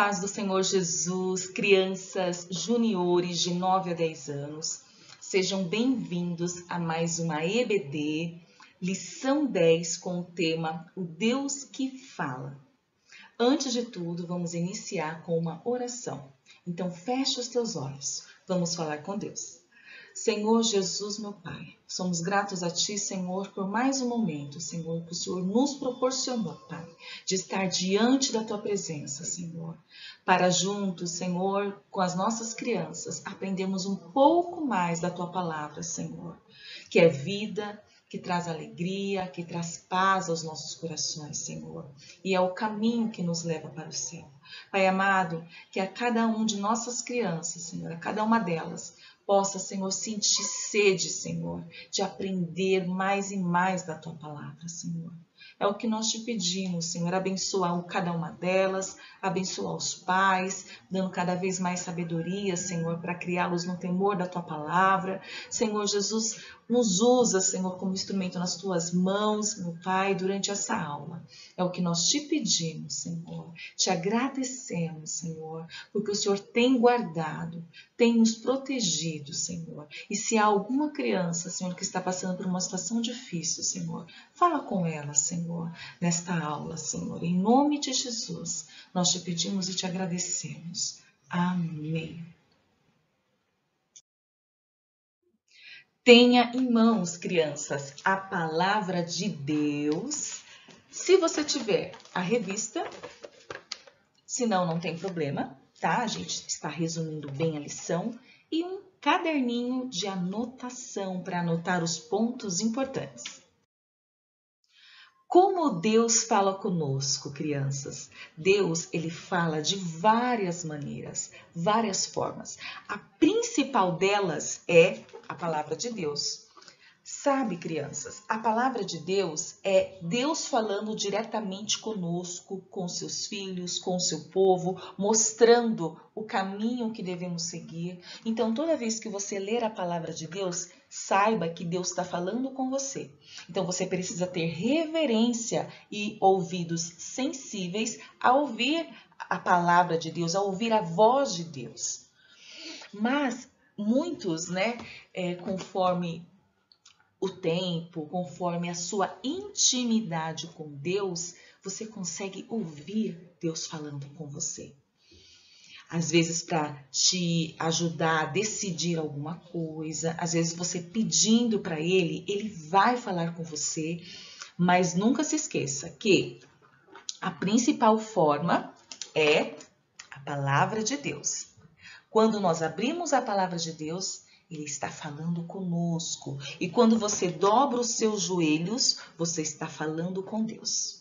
paz do Senhor Jesus, crianças juniores de 9 a 10 anos, sejam bem-vindos a mais uma EBD, lição 10 com o tema O Deus que Fala. Antes de tudo, vamos iniciar com uma oração. Então, feche os teus olhos, vamos falar com Deus. Senhor Jesus, meu Pai, somos gratos a Ti, Senhor, por mais um momento, Senhor, que o Senhor nos proporcionou, Pai, de estar diante da Tua presença, Senhor, para juntos, Senhor, com as nossas crianças, aprendermos um pouco mais da Tua palavra, Senhor, que é vida, que traz alegria, que traz paz aos nossos corações, Senhor, e é o caminho que nos leva para o céu. Pai amado, que a cada um de nossas crianças, Senhor, a cada uma delas, possa, Senhor, sentir sede, Senhor, de aprender mais e mais da Tua palavra, Senhor. É o que nós te pedimos, Senhor, abençoar cada uma delas, abençoar os pais, dando cada vez mais sabedoria, Senhor, para criá-los no temor da Tua palavra. Senhor Jesus, nos usa, Senhor, como instrumento nas Tuas mãos, meu Pai, durante essa aula. É o que nós te pedimos, Senhor. Te agradecemos, Senhor, porque o Senhor tem guardado, tem nos protegido, Senhor. E se há alguma criança, Senhor, que está passando por uma situação difícil, Senhor, fala com ela, Senhor, nesta aula, Senhor. Em nome de Jesus, nós te pedimos e te agradecemos. Amém. Tenha em mãos, crianças, a palavra de Deus. Se você tiver a revista, senão não tem problema, tá? A gente está resumindo bem a lição. E um caderninho de anotação para anotar os pontos importantes. Como Deus fala conosco, crianças? Deus, ele fala de várias maneiras, várias formas. A principal delas é a palavra de Deus. Sabe, crianças, a palavra de Deus é Deus falando diretamente conosco, com seus filhos, com seu povo, mostrando o caminho que devemos seguir. Então, toda vez que você ler a palavra de Deus, saiba que Deus está falando com você. Então, você precisa ter reverência e ouvidos sensíveis a ouvir a palavra de Deus, a ouvir a voz de Deus. Mas muitos, conforme o tempo, conforme a sua intimidade com Deus, você consegue ouvir Deus falando com você. Às vezes para te ajudar a decidir alguma coisa, às vezes você pedindo para Ele, Ele vai falar com você, mas nunca se esqueça que a principal forma é a palavra de Deus. Quando nós abrimos a palavra de Deus, Ele está falando conosco. E quando você dobra os seus joelhos, você está falando com Deus.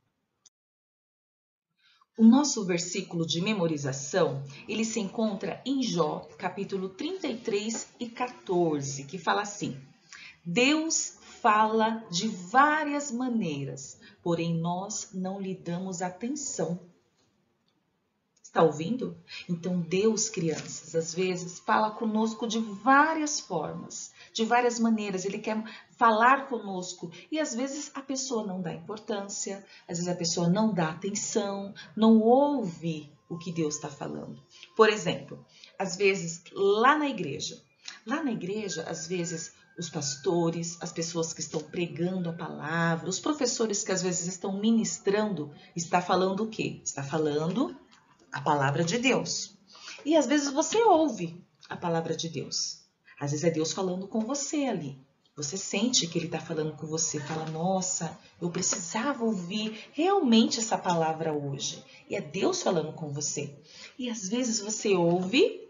O nosso versículo de memorização, ele se encontra em Jó, capítulo 33 e 14, que fala assim: Deus fala de várias maneiras, porém nós não lhe damos atenção. Está ouvindo? Então Deus, crianças, às vezes fala conosco de várias formas, de várias maneiras. Ele quer falar conosco e às vezes a pessoa não dá importância, às vezes a pessoa não dá atenção, não ouve o que Deus está falando. Por exemplo, às vezes lá na igreja, às vezes os pastores, as pessoas que estão pregando a palavra, os professores que às vezes estão ministrando, está falando o quê? Está falando a palavra de Deus. E às vezes você ouve a palavra de Deus. Às vezes é Deus falando com você ali. Você sente que Ele está falando com você. Fala, nossa, eu precisava ouvir realmente essa palavra hoje. E é Deus falando com você. E às vezes você ouve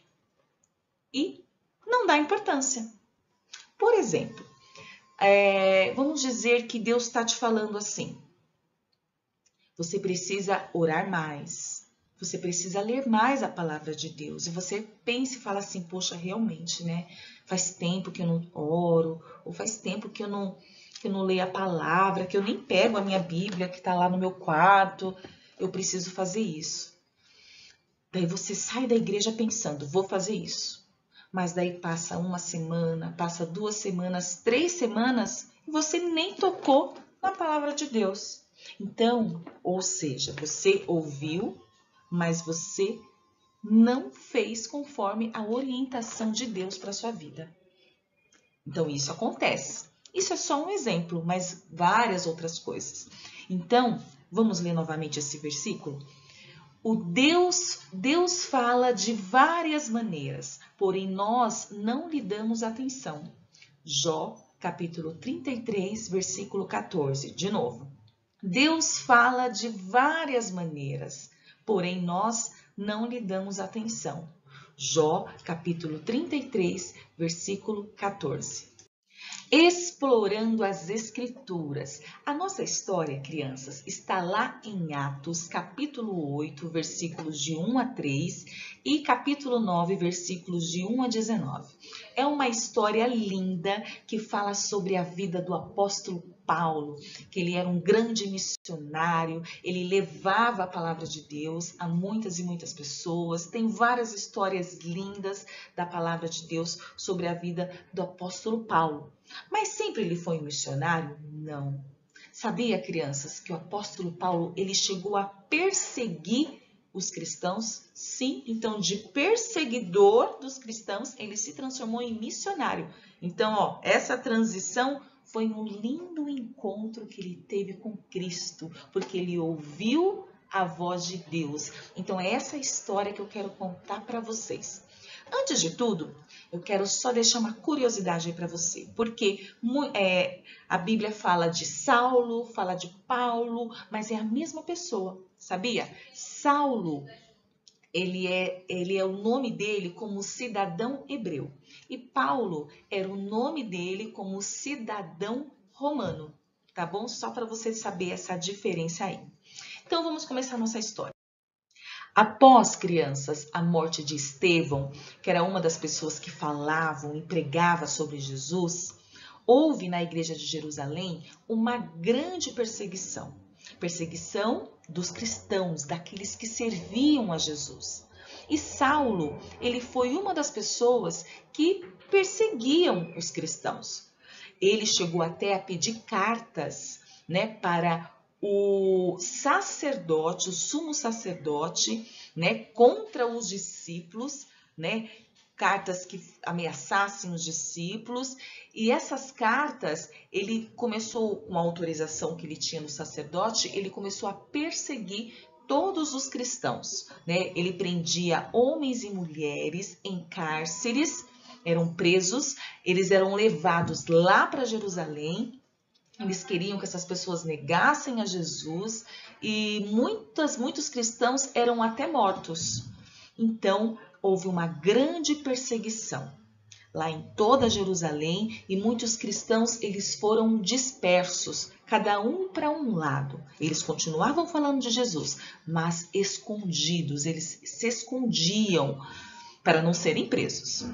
e não dá importância. Por exemplo, vamos dizer que Deus está te falando assim. Você precisa orar mais. Você precisa ler mais a palavra de Deus. E você pensa e fala assim, poxa, realmente, né? Faz tempo que eu não oro, ou faz tempo que eu não leio a palavra, que eu nem pego a minha Bíblia que está lá no meu quarto. Eu preciso fazer isso. Daí você sai da igreja pensando, vou fazer isso. Mas daí passa uma semana, passa 2 semanas, 3 semanas, e você nem tocou na palavra de Deus. Então, ou seja, você ouviu, mas você não fez conforme a orientação de Deus para sua vida. Então, isso acontece. Isso é só um exemplo, mas várias outras coisas. Então, vamos ler novamente esse versículo? Deus fala de várias maneiras, porém nós não lhe damos atenção. Jó, capítulo 33, versículo 14. De novo. Deus fala de várias maneiras, porém nós não lhe damos atenção. Jó, capítulo 33, versículo 14. Explorando as Escrituras. A nossa história, crianças, está lá em Atos, capítulo 8, versículos de 1 a 3 e capítulo 9, versículos de 1 a 19. É uma história linda que fala sobre a vida do apóstolo Paulo, que ele era um grande missionário, ele levava a palavra de Deus a muitas e muitas pessoas. Tem várias histórias lindas da palavra de Deus sobre a vida do apóstolo Paulo. Mas sempre ele foi um missionário? Não. Sabia, crianças, que o apóstolo Paulo ele chegou a perseguir os cristãos? Sim, então de perseguidor dos cristãos, ele se transformou em missionário. Então, essa transição foi um lindo encontro que ele teve com Cristo, porque ele ouviu a voz de Deus. Então, é essa história que eu quero contar para vocês. Antes de tudo, eu quero só deixar uma curiosidade aí para você, porque a Bíblia fala de Saulo, fala de Paulo, mas é a mesma pessoa, sabia? Saulo, ele é o nome dele como cidadão hebreu, e Paulo era o nome dele como cidadão romano, tá bom? Só para você saber essa diferença aí. Então, vamos começar a nossa história. Após, crianças, a morte de Estevão, que era uma das pessoas que falavam e pregava sobre Jesus, houve na igreja de Jerusalém uma grande perseguição. Perseguição dos cristãos, daqueles que serviam a Jesus. E Saulo, ele foi uma das pessoas que perseguiam os cristãos. Ele chegou até a pedir cartas, para o sacerdote, o sumo sacerdote, contra os discípulos, cartas que ameaçassem os discípulos, e essas cartas, ele começou, com a autorização que ele tinha no sacerdote, ele começou a perseguir todos os cristãos, Ele prendia homens e mulheres em cárceres, eram presos, eles eram levados lá para Jerusalém. Eles queriam que essas pessoas negassem a Jesus e muitos cristãos eram até mortos. Então, houve uma grande perseguição lá em toda Jerusalém e muitos cristãos eles foram dispersos, cada um para um lado. Eles continuavam falando de Jesus, mas escondidos, eles se escondiam para não serem presos.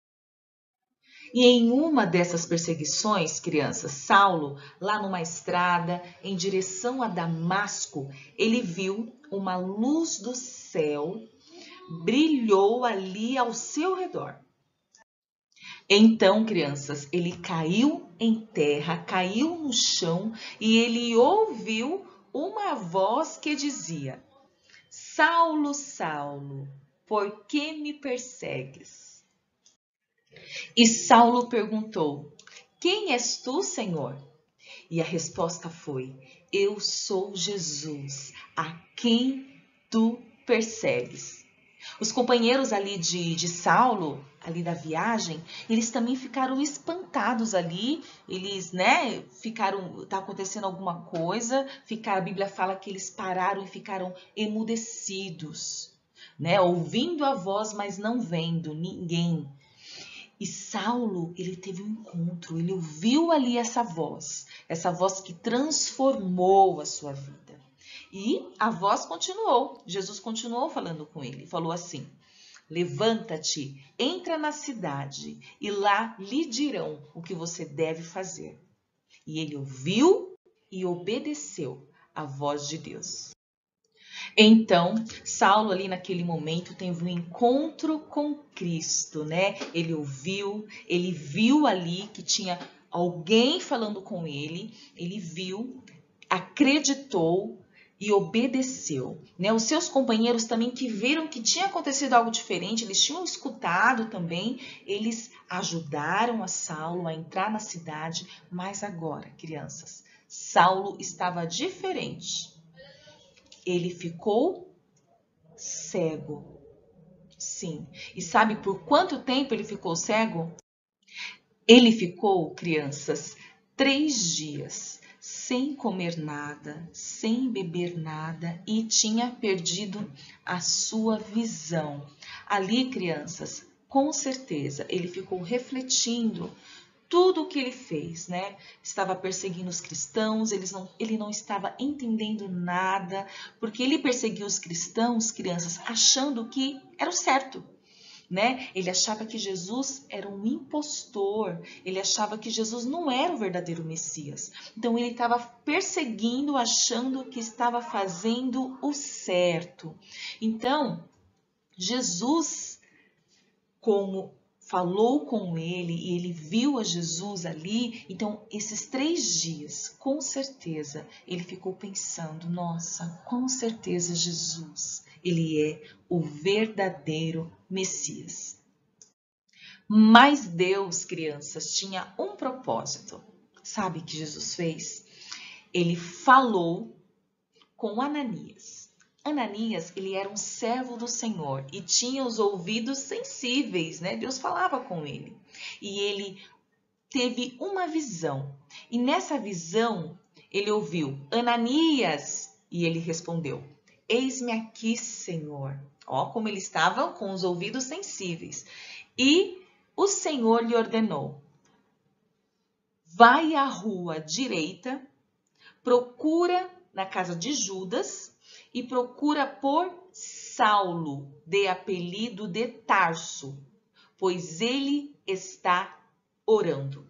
E em uma dessas perseguições, crianças, Saulo, lá numa estrada, em direção a Damasco, ele viu uma luz do céu, brilhou ali ao seu redor. Então, crianças, ele caiu em terra, caiu no chão e ele ouviu uma voz que dizia: Saulo, Saulo, por que me persegues? E Saulo perguntou: Quem és tu, Senhor? E a resposta foi: Eu sou Jesus, a quem tu persegues. Os companheiros ali de Saulo, ali da viagem, eles também ficaram espantados ali. Eles, ficaram, tá acontecendo alguma coisa. A Bíblia fala que eles pararam e ficaram emudecidos, ouvindo a voz, mas não vendo ninguém. E Saulo, ele teve um encontro, ele ouviu ali essa voz que transformou a sua vida. E a voz continuou, Jesus continuou falando com ele, falou assim: Levanta-te, entra na cidade e lá lhe dirão o que você deve fazer. E ele ouviu e obedeceu à voz de Deus. Então, Saulo ali naquele momento teve um encontro com Cristo, Ele ouviu, ele viu ali que tinha alguém falando com ele viu, acreditou, e obedeceu, né? Os seus companheiros também, que viram que tinha acontecido algo diferente, eles tinham escutado também, eles ajudaram a Saulo a entrar na cidade, mas agora, crianças, Saulo estava diferente. Ele ficou cego. Sim. E sabe por quanto tempo ele ficou cego? Ele ficou, crianças, 3 dias sem comer nada, sem beber nada e tinha perdido a sua visão. Ali, crianças, com certeza, ele ficou refletindo tudo o que ele fez, né? Estava perseguindo os cristãos, ele não estava entendendo nada, porque ele perseguiu os cristãos, crianças, achando que era o certo. Né? Ele achava que Jesus era um impostor, ele achava que Jesus não era o verdadeiro Messias. Então ele estava perseguindo, achando que estava fazendo o certo. Então, Jesus, como falou com ele e ele viu a Jesus ali, então esses 3 dias, com certeza, ele ficou pensando, nossa, com certeza Jesus, ele é o verdadeiro Messias. Mas Deus, crianças, tinha um propósito. Sabe o que Jesus fez? Ele falou com Ananias. Ananias, ele era um servo do Senhor e tinha os ouvidos sensíveis, né? Deus falava com ele. E ele teve uma visão. E nessa visão, ele ouviu, Ananias, e ele respondeu, eis-me aqui, Senhor. Ó, como ele estava com os ouvidos sensíveis. E o Senhor lhe ordenou, vai à rua direita, procura na casa de Judas e procura por Saulo, de apelido de Tarso, pois ele está orando.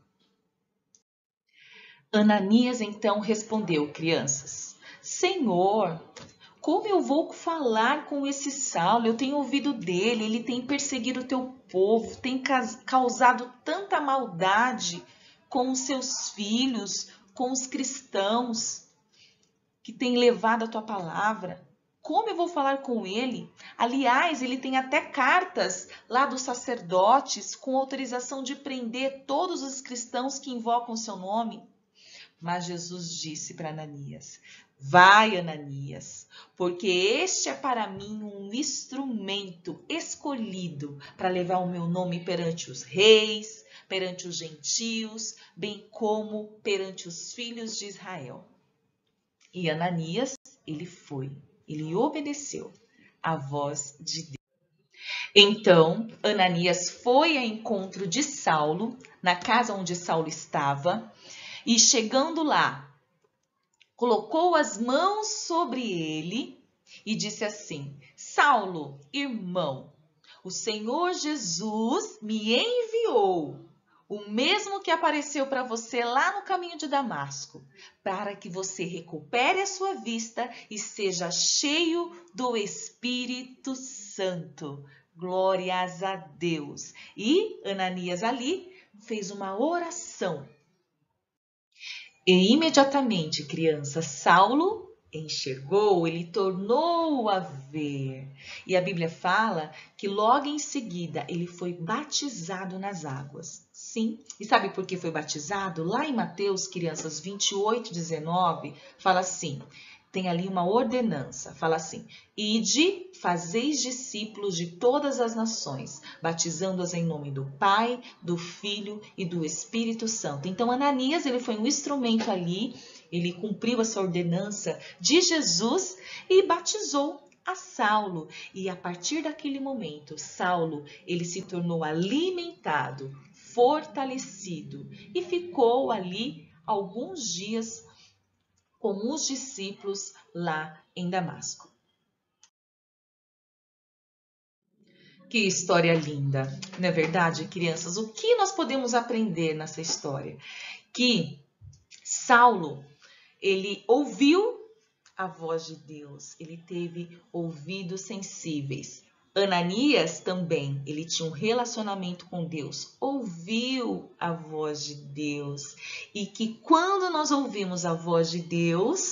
Ananias então respondeu, crianças, Senhor, como eu vou falar com esse Saulo? Eu tenho ouvido dele, ele tem perseguido o teu povo, tem causado tanta maldade com os seus filhos, com os cristãos que têm levado a tua palavra. Como eu vou falar com ele? Aliás, ele tem até cartas lá dos sacerdotes com autorização de prender todos os cristãos que invocam o seu nome. Mas Jesus disse para Ananias, vai, Ananias, porque este é para mim um instrumento escolhido para levar o meu nome perante os reis, perante os gentios, bem como perante os filhos de Israel. E Ananias, ele foi, ele obedeceu à voz de Deus. Então, Ananias foi ao encontro de Saulo, na casa onde Saulo estava, e chegando lá, colocou as mãos sobre ele e disse assim, Saulo, irmão, o Senhor Jesus me enviou, o mesmo que apareceu para você lá no caminho de Damasco, para que você recupere a sua vista e seja cheio do Espírito Santo. Glórias a Deus. E Ananias ali fez uma oração. E imediatamente, criança, Saulo enxergou, ele tornou a ver. E a Bíblia fala que logo em seguida ele foi batizado nas águas. Sim, e sabe por que foi batizado? Lá em Mateus, crianças 28:19, fala assim, tem ali uma ordenança, fala assim, ide, fazeis discípulos de todas as nações, batizando-as em nome do Pai, do Filho e do Espírito Santo. Então, Ananias, ele foi um instrumento ali, ele cumpriu essa ordenança de Jesus e batizou a Saulo. E a partir daquele momento, Saulo, ele se tornou alimentado, fortalecido e ficou ali alguns dias com os discípulos lá em Damasco. Que história linda, não é verdade, crianças? O que nós podemos aprender nessa história? Que Saulo, ele ouviu a voz de Deus, ele teve ouvidos sensíveis. Ananias também, ele tinha um relacionamento com Deus, ouviu a voz de Deus. E que quando nós ouvimos a voz de Deus,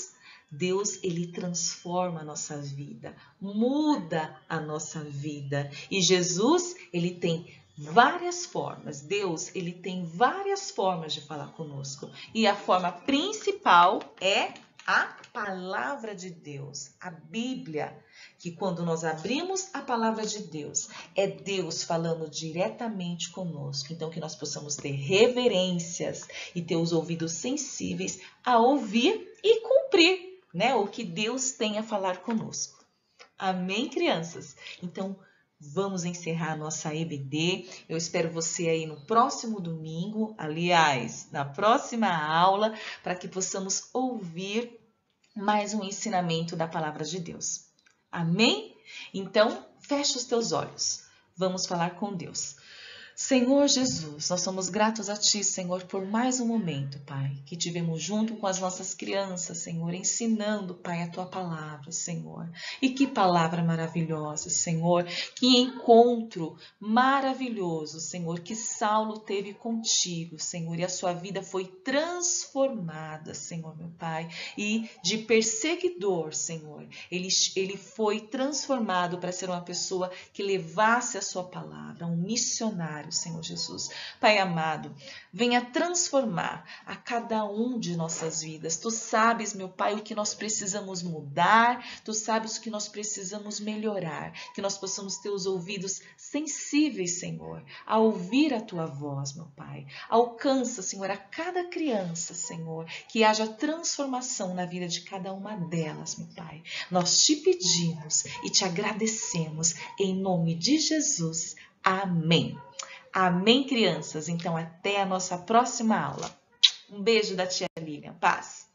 Deus, ele transforma a nossa vida, muda a nossa vida. E Jesus, ele tem várias formas. Deus, ele tem várias formas de falar conosco. E a forma principal é a palavra de Deus, a Bíblia, que quando nós abrimos a palavra de Deus, é Deus falando diretamente conosco. Então, que nós possamos ter reverências e ter os ouvidos sensíveis a ouvir e cumprir, né, o que Deus tem a falar conosco. Amém, crianças? Então, vamos encerrar a nossa EBD. Eu espero você aí no próximo domingo, aliás, na próxima aula, para que possamos ouvir mais um ensinamento da palavra de Deus. Amém? Então, fecha os teus olhos. Vamos falar com Deus. Senhor Jesus, nós somos gratos a Ti, Senhor, por mais um momento, Pai, que tivemos junto com as nossas crianças, Senhor, ensinando, Pai, a Tua palavra, Senhor. E que palavra maravilhosa, Senhor, que encontro maravilhoso, Senhor, que Saulo teve contigo, Senhor, e a sua vida foi transformada, Senhor, meu Pai, e de perseguidor, Senhor, ele foi transformado para ser uma pessoa que levasse a sua palavra, um missionário, Senhor Jesus. Pai amado, venha transformar a cada um de nossas vidas. Tu sabes, meu Pai, o que nós precisamos mudar, Tu sabes o que nós precisamos melhorar, que nós possamos ter os ouvidos sensíveis, Senhor, a ouvir a Tua voz, meu Pai. Alcança, Senhor, a cada criança, Senhor, que haja transformação na vida de cada uma delas, meu Pai. Nós te pedimos e te agradecemos em nome de Jesus. Amém. Amém, crianças? Então, até a nossa próxima aula. Um beijo da tia Lilian. Paz.